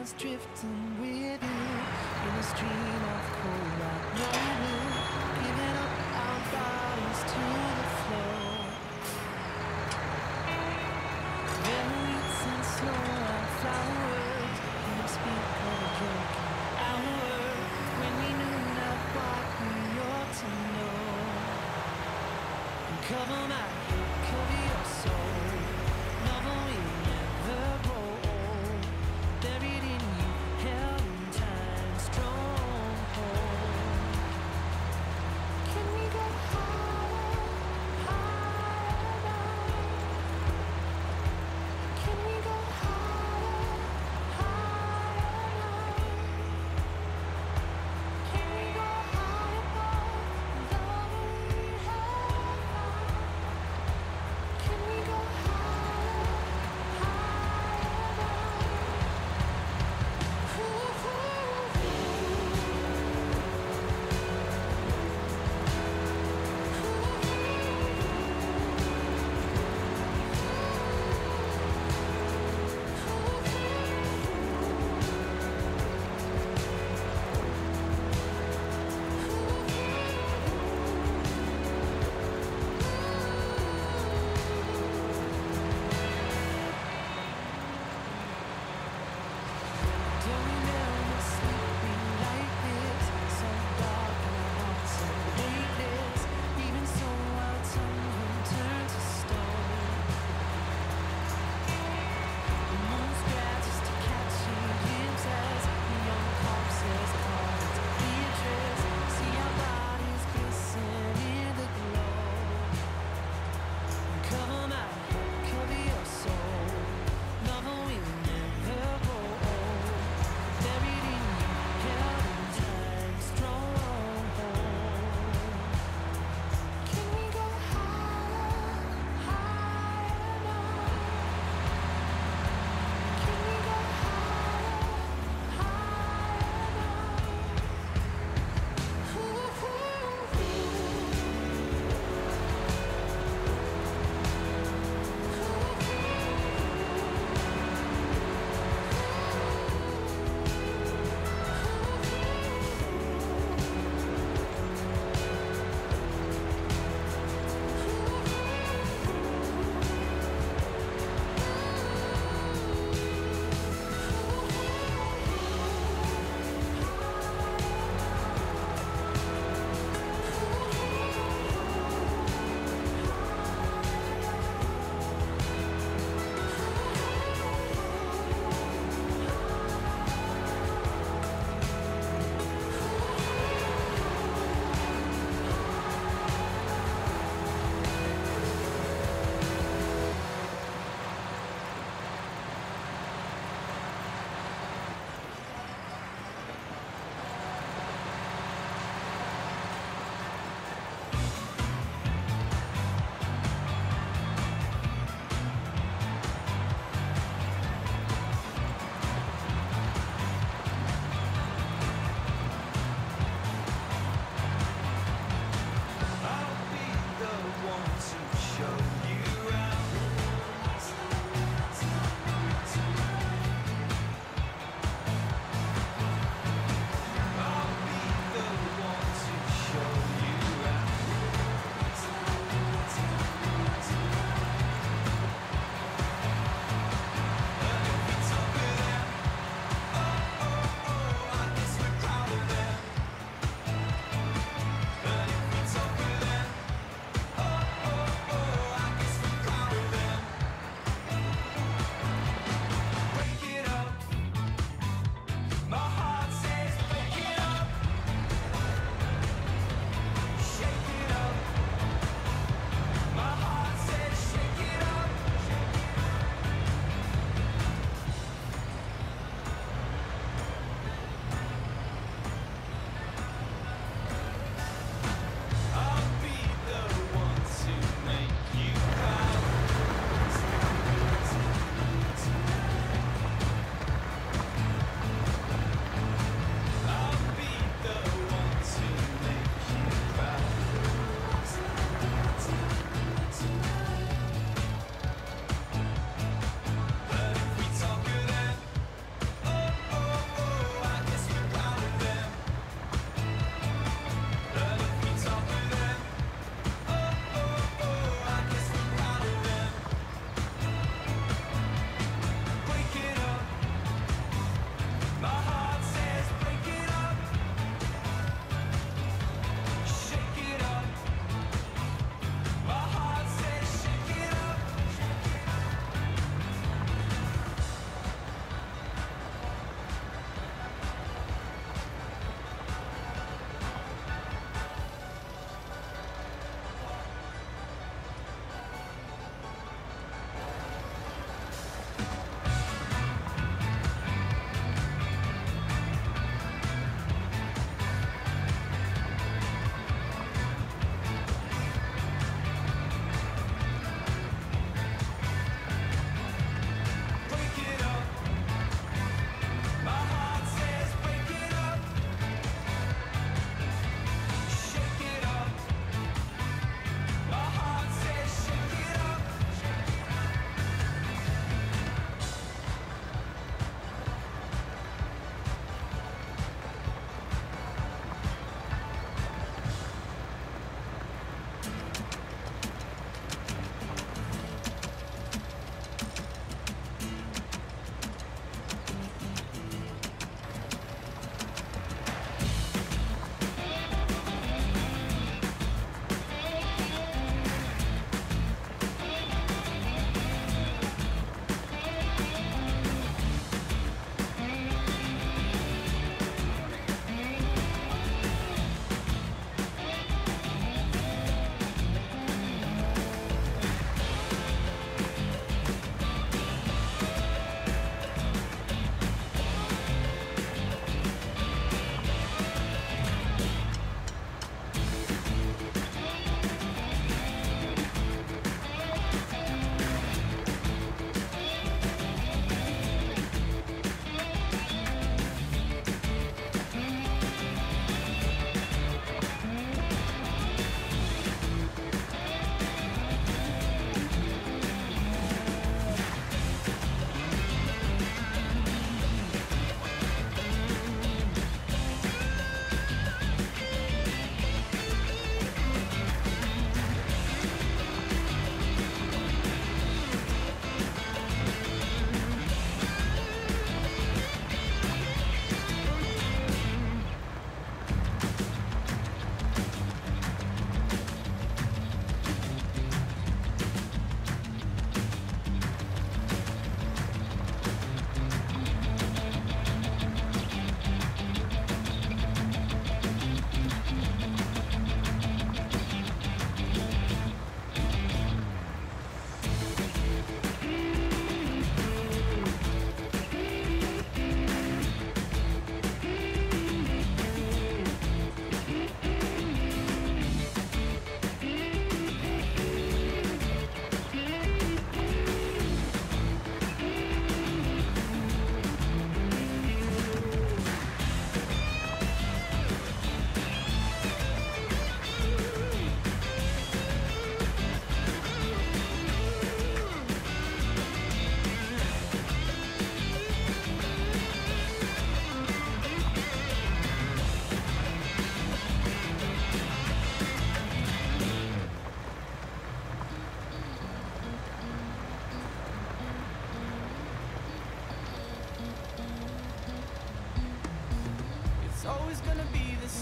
us drifting with you in a stream of cold like no blue, giving up our bodies to the flow. Memories and slow and flowers, and speak of a broken hour when we knew not what we ought to know. And cover my head, cover your soul, novel will never grow old, buried in you, held in time's stronghold. Can we go higher, higher now? Can we go higher, higher now? Can we go high above the love we have found? Can we go higher, higher now? Ooh, ooh, don't remember sleeping like this, so dark and our hearts so weightless. Even so, our tongues will turn to stone. The moon scratches to catch you, gives us young corpses, cards, Beatrice. See our bodies glisten in the glow. And cover my head, cover your soul, novel will never grow old, buried in you, held in time's stronghold. Can we go higher, higher now? Can we go higher, higher now? Ooh, ooh, ooh. I'll be the one to show you around. I'll be the one to show you around. And if it's over there, oh, oh, oh, I guess we're crowded there. And if it's over there, oh, oh, oh, I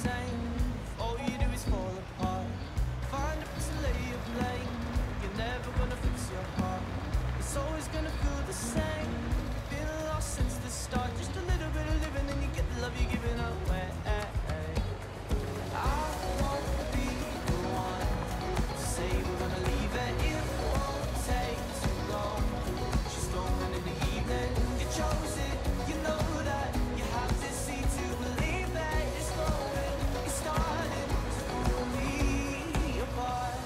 same. All you do is fall apart. Find a place to lay your blame. You're never gonna fix your heart. It's always gonna feel the same. Been lost since the start. Just a little bit of living and you get the love you're giving away. I won't be the one to say we're gonna leave it. It won't take too long. She's going in the evening. You chose it. You know that you have to see to believe that it's going. It's starting to pull me apart.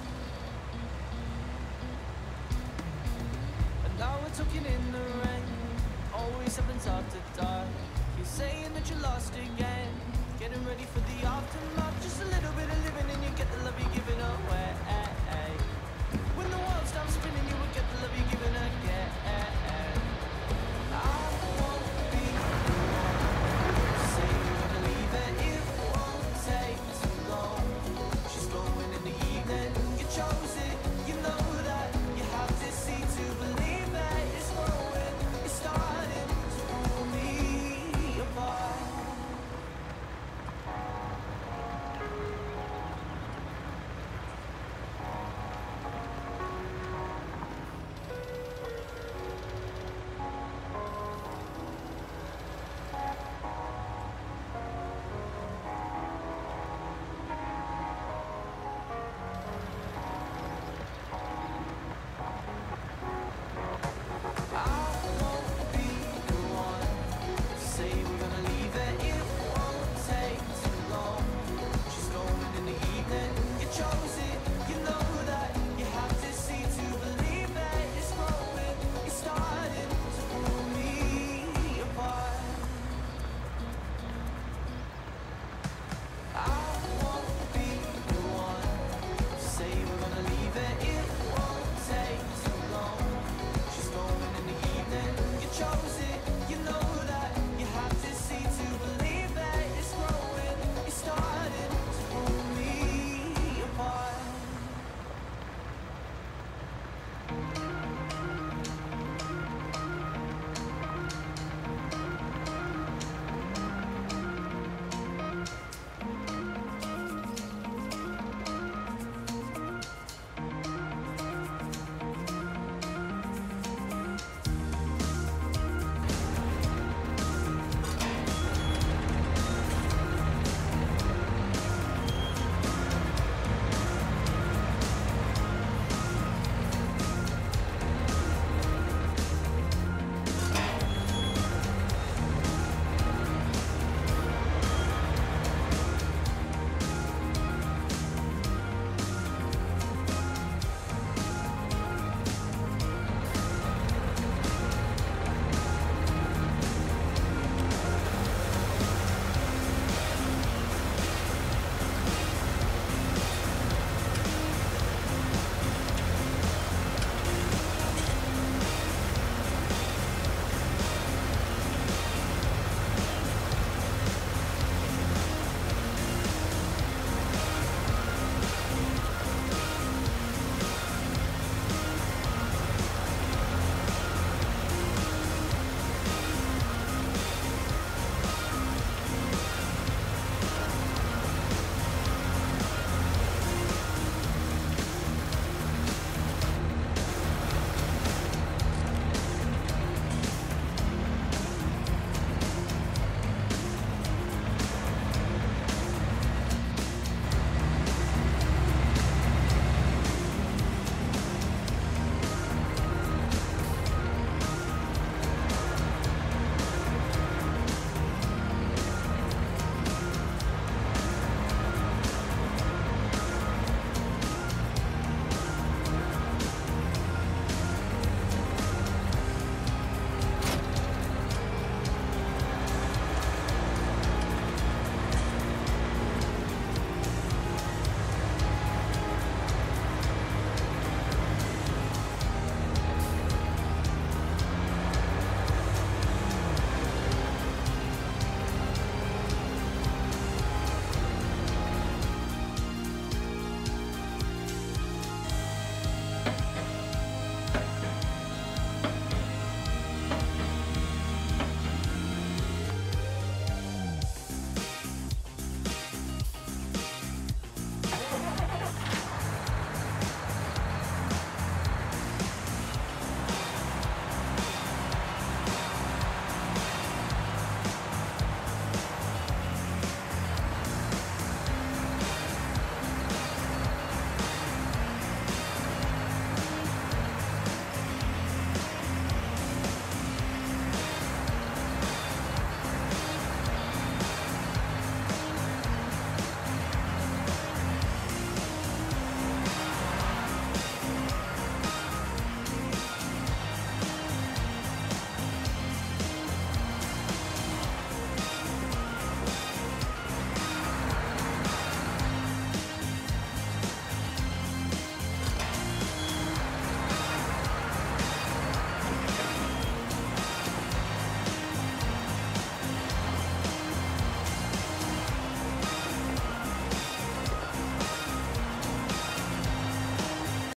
And now we're talking in the rain. Always happens after dark. You're saying that you're lost again. Getting ready for the aftermath. Just a little bit of